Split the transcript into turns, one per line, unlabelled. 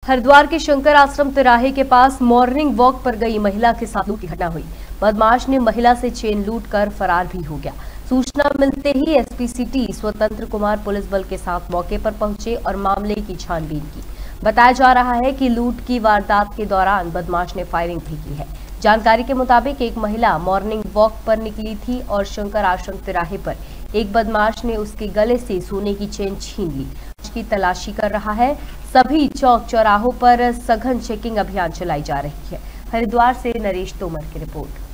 हरिद्वार के शंकर आश्रम तिराहे के पास मॉर्निंग वॉक पर गई महिला के साथ लूट की घटना हुई। बदमाश ने महिला से चेन लूट कर फरार भी हो गया। सूचना मिलते ही एसपी सिटी स्वतंत्र कुमार पुलिस बल के साथ मौके पर पहुंचे और मामले की छानबीन की। बताया जा रहा है कि लूट की वारदात के दौरान बदमाश ने फायरिंग भी की है। जानकारी के मुताबिक एक महिला मॉर्निंग वॉक पर निकली थी और शंकर आश्रम तिराहे पर एक बदमाश ने उसके गले से सोने की चेन छीन ली। की तलाशी कर रहा है। सभी चौक चौराहों पर सघन चेकिंग अभियान चलाई जा रही है। हरिद्वार से नरेश तोमर की रिपोर्ट।